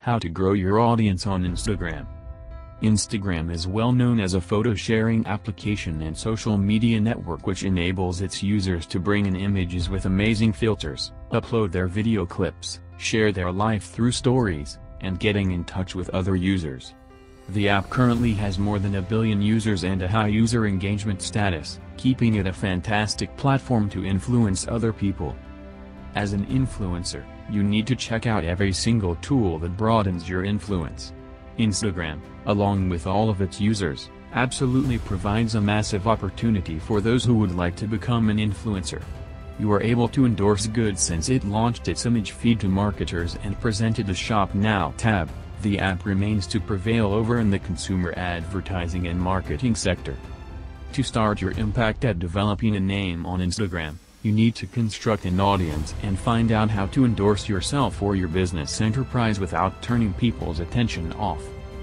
How to grow your audience on Instagram. Instagram is well known as a photo-sharing application and social media network which enables its users to bring in images with amazing filters, upload their video clips, share their life through stories, and getting in touch with other users. The app currently has more than 1 billion users and a high user engagement status, keeping it a fantastic platform to influence other people. As an influencer, you need to check out every single tool that broadens your influence. Instagram, along with all of its users, absolutely provides a massive opportunity for those who would like to become an influencer. You are able to endorse goods since it launched its image feed to marketers and presented the Shop Now tab. The app remains to prevail over in the consumer advertising and marketing sector. To start your impact at developing a name on Instagram, you need to construct an audience and find out how to endorse yourself or your business enterprise without turning people's attention off.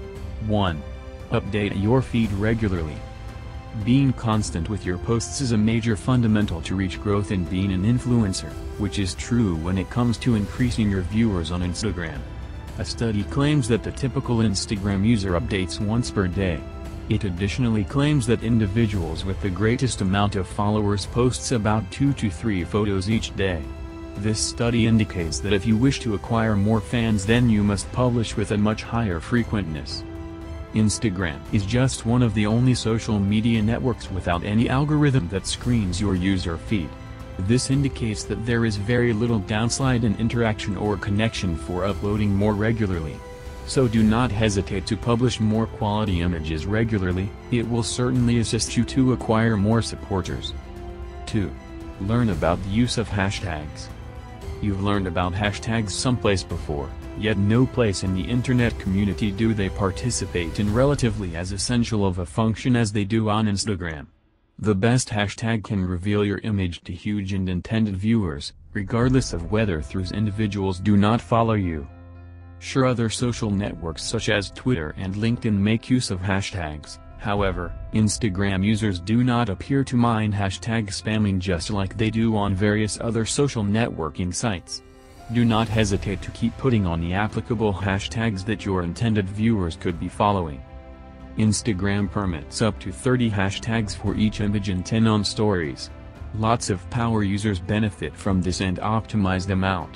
1. Update your feed regularly. Being constant with your posts is a major fundamental to reach growth in being an influencer, which is true when it comes to increasing your viewers on Instagram. A study claims that the typical Instagram user updates once per day. It additionally claims that individuals with the greatest amount of followers posts about 2 to 3 photos each day. This study indicates that if you wish to acquire more fans, then you must publish with a much higher frequentness. Instagram is just one of the only social media networks without any algorithm that screens your user feed. This indicates that there is very little downside in interaction or connection for uploading more regularly. So do not hesitate to publish more quality images regularly, it will certainly assist you to acquire more supporters. 2. Learn about the use of hashtags. You've learned about hashtags someplace before, yet no place in the internet community do they participate in relatively as essential of a function as they do on Instagram. The best hashtag can reveal your image to huge and intended viewers, regardless of whether those individuals do not follow you. Sure, other social networks such as Twitter and LinkedIn make use of hashtags, however, Instagram users do not appear to mind hashtag spamming just like they do on various other social networking sites. Do not hesitate to keep putting on the applicable hashtags that your intended viewers could be following. Instagram permits up to 30 hashtags for each image and 10 on stories. Lots of power users benefit from this and optimize them out.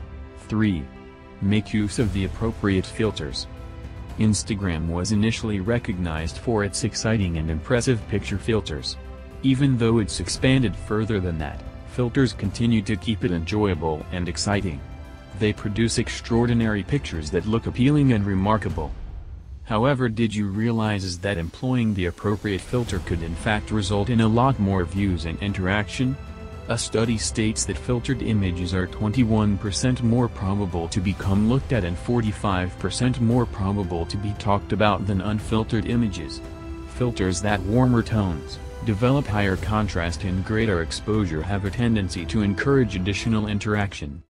3. Make use of the appropriate filters. Instagram was initially recognized for its exciting and impressive picture filters. Even though it's expanded further than that, filters continue to keep it enjoyable and exciting. They produce extraordinary pictures that look appealing and remarkable. However, did you realize that employing the appropriate filter could in fact result in a lot more views and interaction? A study states that filtered images are 21% more probable to become looked at and 45% more probable to be talked about than unfiltered images. Filters that warmer tones, develop higher contrast and greater exposure have a tendency to encourage additional interaction.